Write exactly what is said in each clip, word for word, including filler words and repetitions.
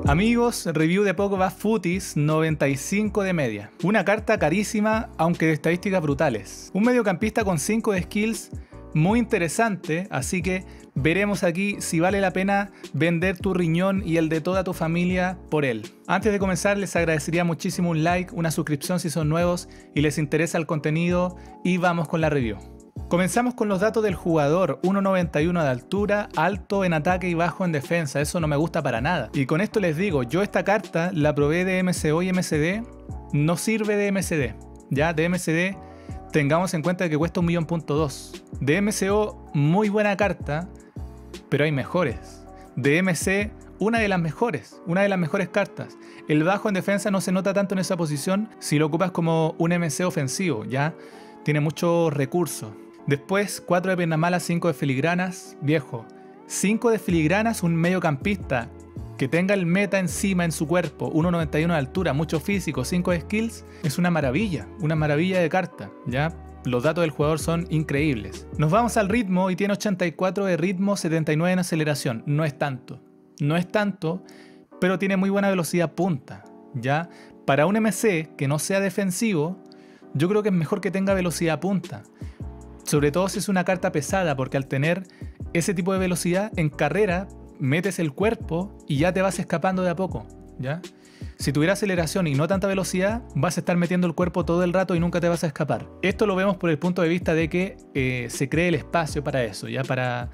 Amigos, review de Pogba Footies, noventa y cinco de media. Una carta carísima, aunque de estadísticas brutales. Un mediocampista con cinco de skills muy interesante, así que veremos aquí si vale la pena vender tu riñón y el de toda tu familia por él. Antes de comenzar, les agradecería muchísimo un like, una suscripción si son nuevos y les interesa el contenido, y vamos con la review. Comenzamos con los datos del jugador. uno noventa y uno de altura, alto en ataque y bajo en defensa. Eso no me gusta para nada. Y con esto les digo, yo esta carta la probé de M C O y M C D. No sirve de M C D. Ya, de M C D tengamos en cuenta que cuesta un millón punto dos. De M C O, muy buena carta, pero hay mejores. De M C, una de las mejores. Una de las mejores cartas. El bajo en defensa no se nota tanto en esa posición si lo ocupas como un M C ofensivo, ya. Tiene muchos recursos. Después, cuatro de piernas malas, cinco de filigranas. Viejo, cinco de filigranas, un mediocampista que tenga el meta encima en su cuerpo, uno noventa y uno de altura, mucho físico, cinco de skills, es una maravilla, una maravilla de carta, ¿ya? Los datos del jugador son increíbles. Nos vamos al ritmo y tiene ochenta y cuatro de ritmo, setenta y nueve en aceleración. No es tanto, no es tanto, pero tiene muy buena velocidad punta, ¿ya? Para un M C que no sea defensivo, yo creo que es mejor que tenga velocidad punta. Sobre todo si es una carta pesada, porque al tener ese tipo de velocidad en carrera, metes el cuerpo y ya te vas escapando de a poco, ¿ya? Si tuviera aceleración y no tanta velocidad, vas a estar metiendo el cuerpo todo el rato y nunca te vas a escapar. Esto lo vemos por el punto de vista de que eh, se cree el espacio para eso, ¿ya? Para...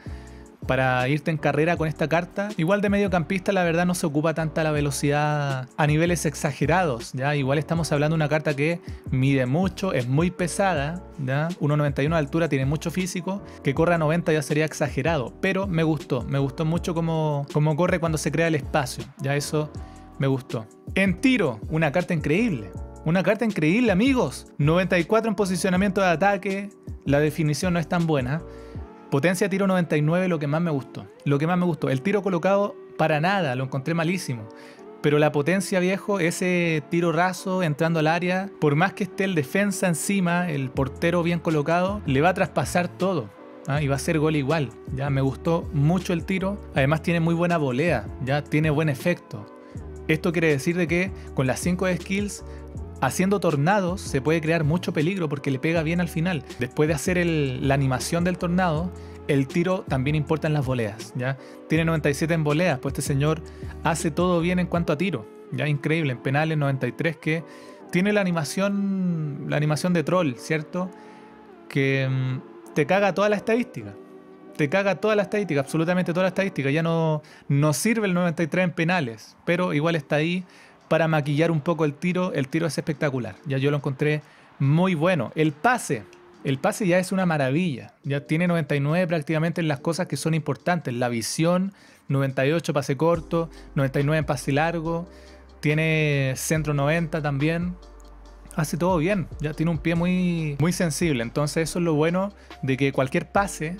Para irte en carrera con esta carta. Igual de mediocampista la verdad no se ocupa tanta la velocidad a niveles exagerados, ¿ya? Igual estamos hablando de una carta que mide mucho, es muy pesada, ¿ya? uno noventa y uno de altura, tiene mucho físico, que corre a noventa ya sería exagerado, pero me gustó, me gustó mucho cómo, cómo corre cuando se crea el espacio, ya eso me gustó. En tiro, una carta increíble. Una carta increíble, amigos. noventa y cuatro en posicionamiento de ataque, la definición no es tan buena. Potencia tiro noventa y nueve, lo que más me gustó. Lo que más me gustó. El tiro colocado, para nada, lo encontré malísimo. Pero la potencia, viejo, ese tiro raso entrando al área, por más que esté el defensa encima, el portero bien colocado, le va a traspasar todo, ¿ah? Y va a ser gol igual. Ya me gustó mucho el tiro. Además tiene muy buena volea, ya tiene buen efecto. Esto quiere decir de que con las cinco de skills, haciendo tornados se puede crear mucho peligro porque le pega bien al final. Después de hacer el, la animación del tornado, el tiro también importa en las voleas, ¿ya? Tiene noventa y siete en voleas, pues este señor hace todo bien en cuanto a tiro, ¿ya? Increíble. En penales noventa y tres, que tiene la animación, la animación de troll, ¿cierto? Que mmm, te caga toda la estadística. Te caga toda la estadística, absolutamente toda la estadística. Ya no, no sirve el noventa y tres en penales, pero igual está ahí para maquillar un poco el tiro. El tiro es espectacular, ya yo lo encontré muy bueno. El pase, el pase ya es una maravilla, ya tiene noventa y nueve prácticamente en las cosas que son importantes. La visión, noventa y ocho pase corto, noventa y nueve en pase largo, tiene centro noventa también. Hace todo bien, ya tiene un pie muy, muy sensible, entonces eso es lo bueno de que cualquier pase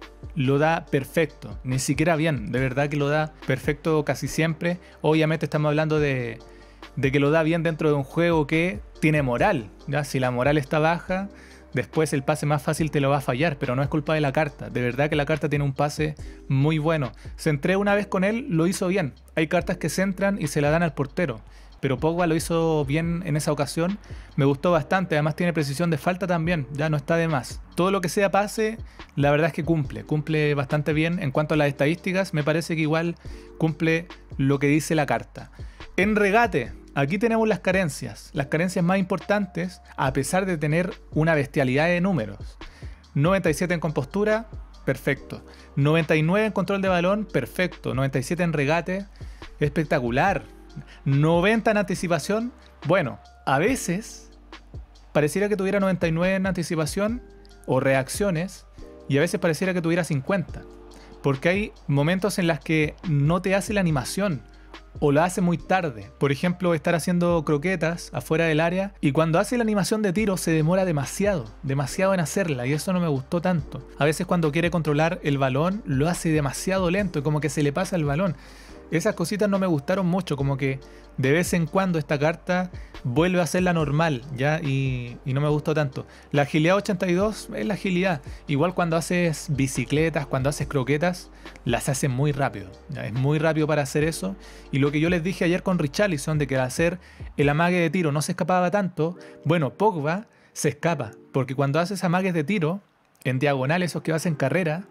lo da perfecto, ni siquiera bien, de verdad que lo da perfecto casi siempre. Obviamente estamos hablando de... de que lo da bien dentro de un juego que tiene moral, ¿ya? Si la moral está baja, después el pase más fácil te lo va a fallar, pero no es culpa de la carta. De verdad que la carta tiene un pase muy bueno. Centré una vez con él, lo hizo bien. Hay cartas que centran y se la dan al portero, pero Pogba lo hizo bien en esa ocasión. Me gustó bastante, además tiene precisión de falta también, ya no está de más. Todo lo que sea pase, la verdad es que cumple, cumple bastante bien. En cuanto a las estadísticas, me parece que igual cumple lo que dice la carta. En regate, aquí tenemos las carencias, las carencias más importantes, a pesar de tener una bestialidad de números. noventa y siete en compostura, perfecto. noventa y nueve en control de balón, perfecto. noventa y siete en regate, espectacular. noventa en anticipación, bueno, a veces pareciera que tuviera noventa y nueve en anticipación o reacciones, y a veces pareciera que tuviera cincuenta, porque hay momentos en los que no te hace la animación o la hace muy tarde. Por ejemplo, estar haciendo croquetas afuera del área y cuando hace la animación de tiro se demora demasiado, demasiado en hacerla, y eso no me gustó tanto. A veces cuando quiere controlar el balón lo hace demasiado lento y como que se le pasa el balón. Esas cositas no me gustaron mucho, como que de vez en cuando esta carta vuelve a ser la normal, ¿ya? Y, y no me gustó tanto. La agilidad ochenta y dos es la agilidad. Igual cuando haces bicicletas, cuando haces croquetas, las haces muy rápido, ¿ya? Es muy rápido para hacer eso. Y lo que yo les dije ayer con Richarlison, de que al hacer el amague de tiro no se escapaba tanto, bueno, Pogba se escapa, porque cuando haces amagues de tiro, en diagonal, esos que vas en carrera,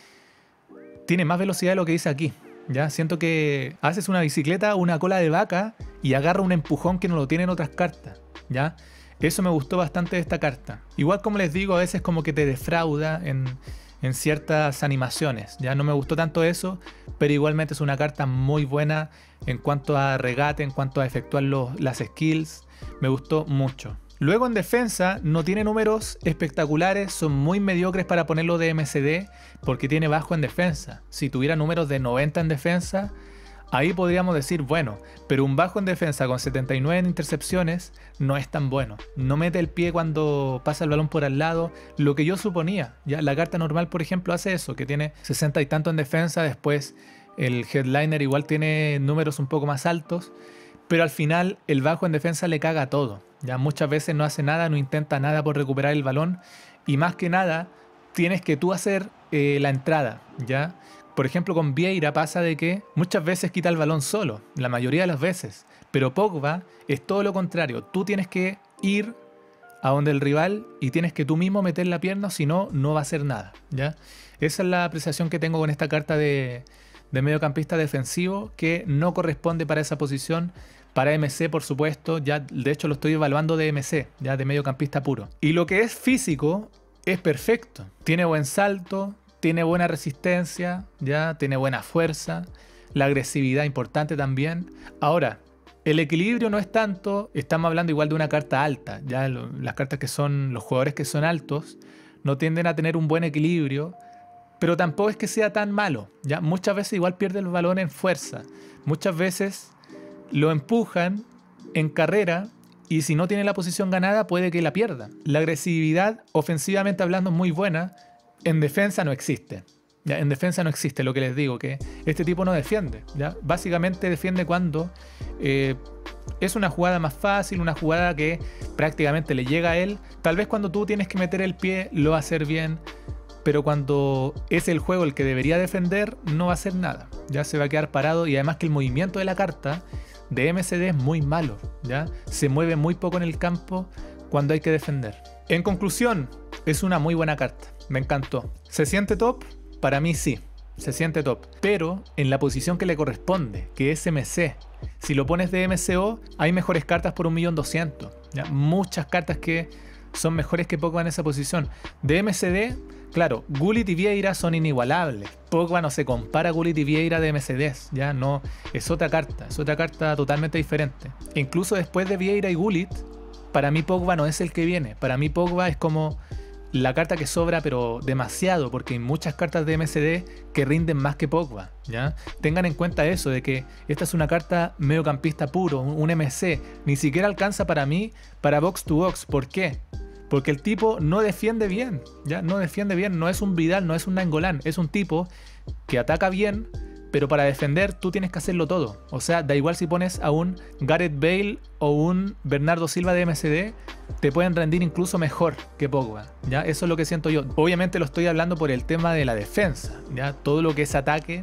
tiene más velocidad de lo que dice aquí. Ya, siento que haces una bicicleta, una cola de vaca y agarra un empujón que no lo tienen otras cartas. Ya, eso me gustó bastante de esta carta. Igual, como les digo, a veces como que te defrauda en, en ciertas animaciones. Ya no me gustó tanto eso, pero igualmente es una carta muy buena en cuanto a regate, en cuanto a efectuar los, las skills. Me gustó mucho. Luego en defensa no tiene números espectaculares, son muy mediocres para ponerlo de M C D porque tiene bajo en defensa. Si tuviera números de noventa en defensa, ahí podríamos decir bueno, pero un bajo en defensa con setenta y nueve en intercepciones no es tan bueno. No mete el pie cuando pasa el balón por al lado, lo que yo suponía. Ya la carta normal, por ejemplo, hace eso, que tiene sesenta y tanto en defensa, después el headliner igual tiene números un poco más altos, pero al final el bajo en defensa le caga todo. Ya muchas veces no hace nada, no intenta nada por recuperar el balón y más que nada tienes que tú hacer eh, la entrada, ¿ya? Por ejemplo, con Vieira pasa de que muchas veces quita el balón solo, la mayoría de las veces, pero Pogba es todo lo contrario. Tú tienes que ir a donde el rival y tienes que tú mismo meter la pierna, si no, no va a hacer nada, ¿ya? Esa es la apreciación que tengo con esta carta de, de mediocampista defensivo, que no corresponde para esa posición. Para M C, por supuesto, ya de hecho lo estoy evaluando de M C, ya de mediocampista puro. Y lo que es físico es perfecto. Tiene buen salto, tiene buena resistencia, ya tiene buena fuerza, la agresividad importante también. Ahora, el equilibrio no es tanto, estamos hablando igual de una carta alta. Ya lo, las cartas que son, los jugadores que son altos, no tienden a tener un buen equilibrio, pero tampoco es que sea tan malo. Ya muchas veces igual pierde el balón en fuerza. Muchas veces lo empujan en carrera y si no tiene la posición ganada puede que la pierda. La agresividad, ofensivamente hablando, es muy buena. En defensa no existe. ¿Ya? En defensa no existe, lo que les digo, que este tipo no defiende. ¿Ya? Básicamente defiende cuando eh, es una jugada más fácil, una jugada que prácticamente le llega a él. Tal vez cuando tú tienes que meter el pie lo va a hacer bien, pero cuando es el juego el que debería defender no va a hacer nada. Ya se va a quedar parado y además que el movimiento de la carta de M C D es muy malo, ¿ya? Se mueve muy poco en el campo cuando hay que defender. En conclusión, es una muy buena carta, me encantó. ¿Se siente top? Para mí sí, se siente top, pero en la posición que le corresponde, que es M C. Si lo pones de M C O, hay mejores cartas por un millón doscientos mil. Muchas cartas que son mejores que Pogba en esa posición. De M C D, claro, Gullit y Vieira son inigualables. Pogba no se compara a Gullit y Vieira de M C Ds, ya no, es otra carta, es otra carta totalmente diferente. E incluso después de Vieira y Gullit, para mí Pogba no es el que viene. Para mí Pogba es como la carta que sobra, pero demasiado, porque hay muchas cartas de M C D que rinden más que Pogba, ¿ya? Tengan en cuenta eso, de que esta es una carta mediocampista puro, un M C. Ni siquiera alcanza para mí para box to box. ¿Por qué? Porque el tipo no defiende bien, ¿ya? No defiende bien, no es un Vidal, no es un Nainggolan, es un tipo que ataca bien, pero para defender tú tienes que hacerlo todo. O sea, da igual si pones a un Gareth Bale o un Bernardo Silva de M C D, te pueden rendir incluso mejor que Pogba, ¿ya? Eso es lo que siento yo. Obviamente lo estoy hablando por el tema de la defensa, ¿ya? Todo lo que es ataque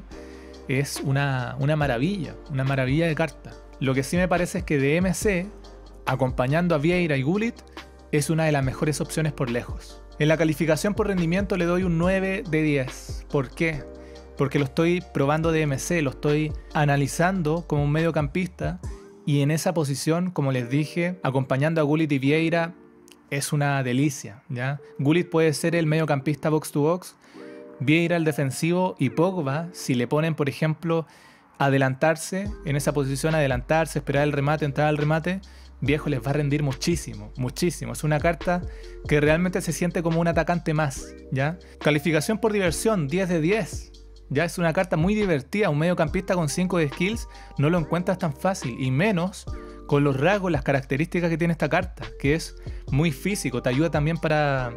es una, una maravilla, una maravilla de carta. Lo que sí me parece es que de M C, acompañando a Vieira y Gullit, es una de las mejores opciones por lejos. En la calificación por rendimiento le doy un nueve de diez. ¿Por qué? Porque lo estoy probando de M C, lo estoy analizando como un mediocampista y en esa posición, como les dije, acompañando a Gullit y Vieira, es una delicia, ¿ya? Gullit puede ser el mediocampista box to box, Vieira el defensivo y Pogba, si le ponen, por ejemplo, adelantarse, en esa posición adelantarse, esperar el remate, entrar al remate, viejo, les va a rendir muchísimo, muchísimo. Es una carta que realmente se siente como un atacante más, ¿ya? Calificación por diversión, diez de diez. Ya es una carta muy divertida, un mediocampista con cinco de skills no lo encuentras tan fácil, y menos con los rasgos, las características que tiene esta carta, que es muy físico, te ayuda también para,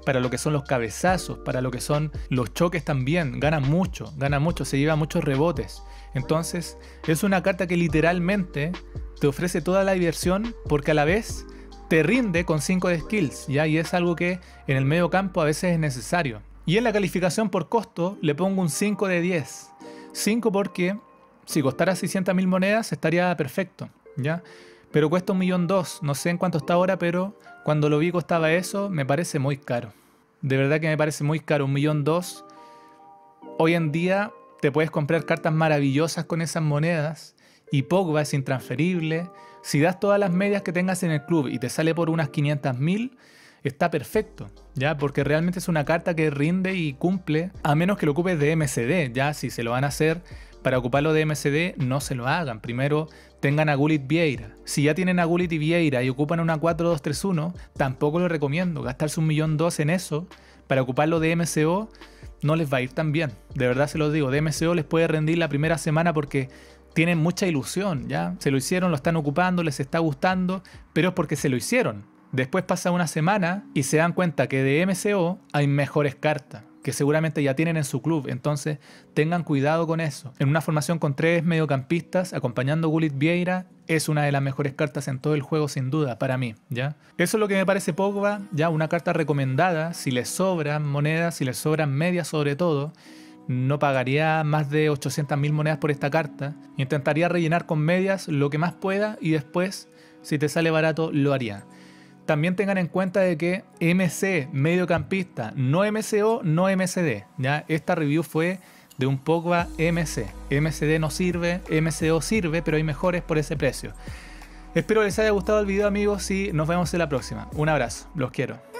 para lo que son los cabezazos, para lo que son los choques también. Gana mucho, gana mucho, se lleva muchos rebotes. Entonces es una carta que literalmente te ofrece toda la diversión porque a la vez te rinde con cinco de skills, ¿ya? Y es algo que en el medio campo a veces es necesario. Y en la calificación por costo le pongo un cinco de diez. cinco porque si costara seiscientas mil monedas estaría perfecto, ¿ya? Pero cuesta un millón dos, no sé en cuánto está ahora, pero cuando lo vi costaba eso, me parece muy caro. De verdad que me parece muy caro, un millón dos. Hoy en día te puedes comprar cartas maravillosas con esas monedas y Pogba es intransferible. Si das todas las medias que tengas en el club y te sale por unas quinientas mil, está perfecto, ¿ya? Porque realmente es una carta que rinde y cumple, a menos que lo ocupes de M C D, ¿ya? Si se lo van a hacer para ocuparlo de M C D, no se lo hagan. Primero tengan a Gullit Vieira. Si ya tienen a Gullit y Vieira y ocupan una cuatro dos tres uno, tampoco lo recomiendo. Gastarse un millón dos en eso para ocuparlo de M C O no les va a ir tan bien. De verdad se los digo, de M C O les puede rendir la primera semana porque tienen mucha ilusión, ¿ya? Se lo hicieron, lo están ocupando, les está gustando, pero es porque se lo hicieron. Después pasa una semana y se dan cuenta que de M C O hay mejores cartas, que seguramente ya tienen en su club, entonces tengan cuidado con eso. En una formación con tres mediocampistas, acompañando a Gullit Vieira, es una de las mejores cartas en todo el juego sin duda, para mí, ¿ya? Eso es lo que me parece Pogba, ya una carta recomendada, si les sobran monedas, si les sobran medias sobre todo, no pagaría más de ochocientas mil monedas por esta carta, intentaría rellenar con medias lo que más pueda y después, si te sale barato, lo haría. También tengan en cuenta de que M C, mediocampista, no M C O, no M C D, ¿ya? Esta review fue de un Pogba M C. M C D no sirve, M C O sirve, pero hay mejores por ese precio. Espero les haya gustado el video, amigos, y nos vemos en la próxima. Un abrazo, los quiero.